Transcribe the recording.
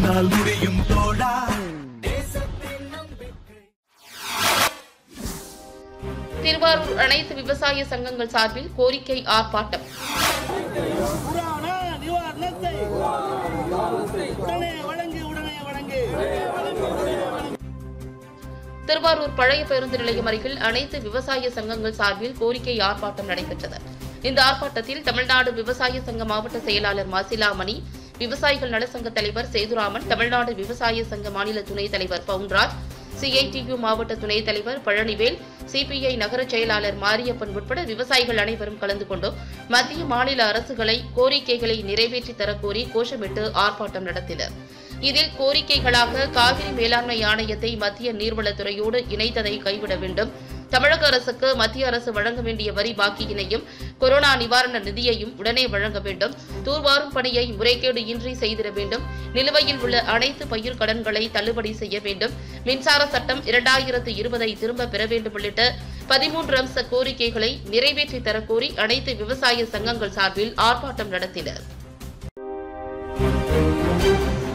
உன்னால் முடியும் தோழா. திருவாரூர் அனைத்து விவசாய சங்கங்கள் சார்பில் கோரிக்கை ஆர்ப்பாட்டம். திருவாரூர் பழைய பேருந்து நிலையம் அருகில் அனைத்து விவசாய சங்கங்கள் சார்பில் கோரிக்கை ஆர்ப்பாட்டம் நடைபெற்றது. இந்த ஆர்ப்பாட்டத்தில் தமிழ்நாடு விவசாய சங்க மாவட்ட செயலாளர் மாசிலாமணி, விவசாயிகள் நலசங்க தலைவர் சேதுராமன், தமிழ்நாடு விவசாய சங்க மாநில துணைத் தலைவர் பவுன்ராஜ், CITU மாவட்ட துணைத் தலைவர் பழனிவேல், CPI நகர செயலாளர் மாரியப்பன் உட்பட விவசாயிகள் அனைவரும் கலந்து கொண்டு மத்திய மாநில அரசுகளை கோரிக்கைகளை நிறைவேற்றி தரக்கோரி கோஷமிட்டு ஆர்ப்பாட்டம் நடத்தினர். இதில் கோரிக்கைகளாக காவிரி மேலாண்மை ஆணையத்தை மத்திய நீர்வளத்துறையோடு இணைத்ததை கைவிட வேண்டும், தமிழக அரசுக்கு மத்திய அரசு வழங்க வேண்டிய வரி பாக்கியினையும் கொரோனா நிவாரண நிதியையும் உடனே வழங்க வேண்டும், தூர்வாரும் பணியை முறைகேடு இன்றி செய்திட வேண்டும், நிலுவையில் உள்ள அனைத்து பயிர் கடன்களை தள்ளுபடி செய்ய வேண்டும், மின்சார சட்டம் 2020 திரும்ப பெற வேண்டும் உள்ளிட்ட 13 அம்ச கோரிக்கைகளை நிறைவேற்றி தரக்கோரி அனைத்து விவசாய சங்கங்கள் சார்பில் ஆர்ப்பாட்டம் நடத்தினர்.